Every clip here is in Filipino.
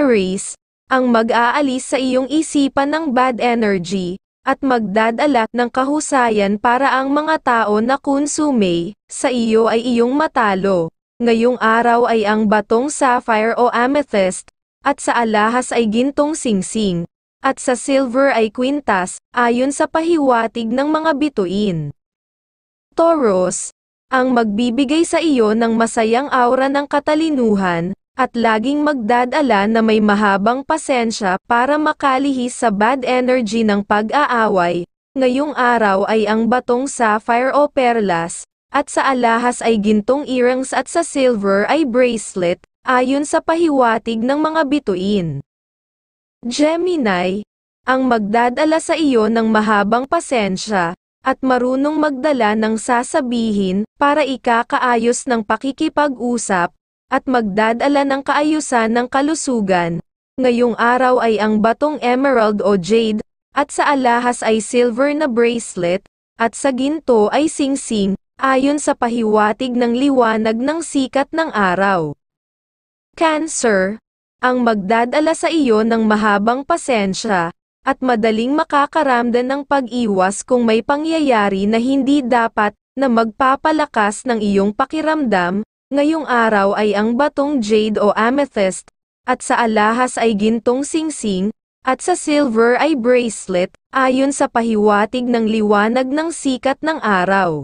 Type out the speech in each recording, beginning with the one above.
Aries, ang mag-aalis sa iyong isipan ng bad energy, at magdadala ng kahusayan para ang mga tao na konsume sa iyo ay iyong matalo. Ngayong araw ay ang batong sapphire o amethyst, at sa alahas ay gintong singsing, at sa silver ay quintas, ayon sa pahiwatig ng mga bituin. Taurus, ang magbibigay sa iyo ng masayang aura ng katalinuhan, at laging magdadala na may mahabang pasensya para makalihis sa bad energy ng pag-aaway. Ngayong araw ay ang batong sapphire o perlas, at sa alahas ay gintong earrings at sa silver ay bracelet, ayon sa pahiwatig ng mga bituin. Gemini, ang magdadala sa iyo ng mahabang pasensya, at marunong magdala ng sasabihin para ikakaayos ng pakikipag-usap, at magdadala ng kaayusan ng kalusugan. Ngayong araw ay ang batong emerald o jade, at sa alahas ay silver na bracelet, at sa ginto ay singsing, ayon sa pahiwatig ng liwanag ng sikat ng araw. Cancer, ang magdadala sa iyo ng mahabang pasensya, at madaling makakaramdam ng pag-iwas kung may pangyayari na hindi dapat, na magpapalakas ng iyong pakiramdam. Ngayong araw ay ang batong jade o amethyst, at sa alahas ay gintong singsing, at sa silver ay bracelet, ayon sa pahiwatig ng liwanag ng sikat ng araw.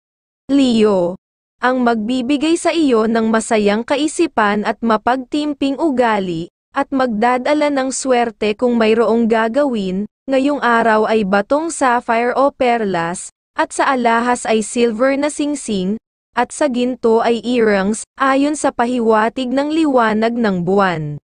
Leo, ang magbibigay sa iyo ng masayang kaisipan at mapagtimping ugali, at magdadala ng swerte kung mayroong gagawin. Ngayong araw ay batong sapphire o perlas, at sa alahas ay silver na singsing, at sa ginto ay earrings, ayon sa pahiwatig ng liwanag ng buwan.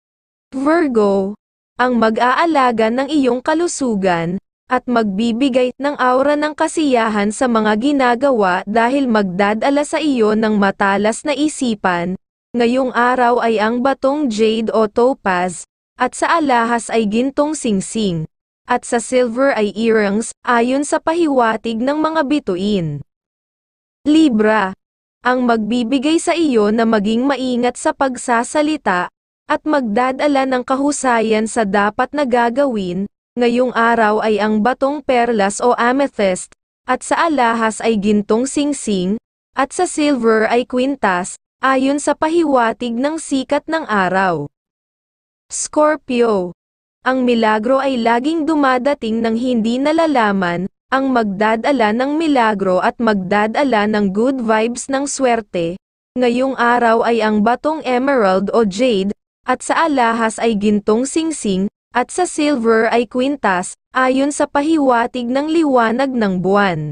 Virgo, ang mag-aalaga ng iyong kalusugan, at magbibigay ng aura ng kasiyahan sa mga ginagawa dahil magdadala sa iyo ng matalas na isipan. Ngayong araw ay ang batong jade o topaz, at sa alahas ay gintong singsing, at sa silver ay earrings, ayon sa pahiwatig ng mga bituin. Libra, ang magbibigay sa iyo na maging maingat sa pagsasalita, at magdadala ng kahusayan sa dapat na gagawin. Ngayong araw ay ang batong perlas o amethyst, at sa alahas ay gintong singsing, at sa silver ay quintas, ayon sa pahiwatig ng sikat ng araw. Scorpio, ang milagro ay laging dumadating ng hindi nalalaman, ang magdadala ng milagro at magdadala ng good vibes ng swerte. Ngayong araw ay ang batong emerald o jade, at sa alahas ay gintong singsing, at sa silver ay quintas, ayon sa pahiwatig ng liwanag ng buwan.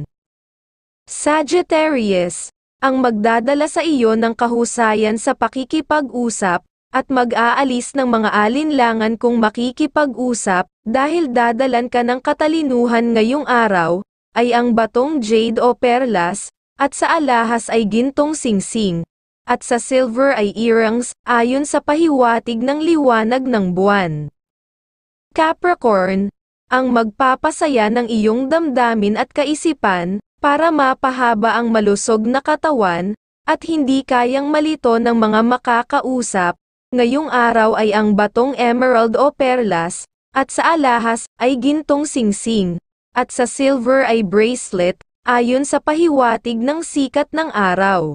Sagittarius, ang magdadala sa iyo ng kahusayan sa pakikipag-usap, at mag-aalis ng mga alinlangan kung makikipag-usap, dahil dadalan ka ng katalinuhan ngayong araw, ay ang batong jade o perlas, at sa alahas ay gintong singsing, at sa silver ay earrings, ayon sa pahiwatig ng liwanag ng buwan. Capricorn, ang magpapasaya ng iyong damdamin at kaisipan, para mapahaba ang malusog na katawan, at hindi kayang malito ng mga makakausap. Ngayong araw ay ang batong emerald o perlas, at sa alahas ay gintong singsing, at sa silver ay bracelet, ayon sa pahiwatig ng sikat ng araw.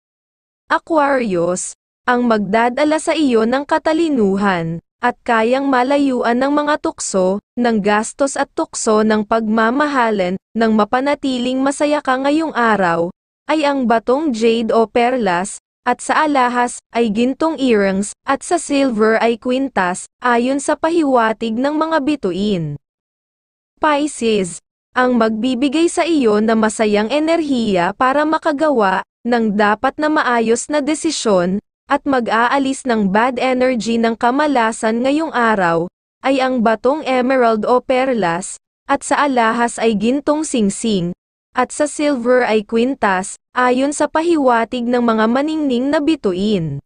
Aquarius, ang magdadala sa iyo ng katalinuhan, at kayang malayuan ng mga tukso, ng gastos at tukso ng pagmamahalan, ng mapanatiling masaya ka ngayong araw, ay ang batong jade o perlas, at sa alahas ay gintong earrings, at sa silver ay quintas, ayon sa pahiwatig ng mga bituin. Pisces, ang magbibigay sa iyo na masayang enerhiya para makagawa ng dapat na maayos na desisyon, at mag-aalis ng bad energy ng kamalasan ngayong araw, ay ang batong emerald o perlas, at sa alahas ay gintong singsing, at sa silver ay quintas, ayon sa pahiwatig ng mga maningning na bituin.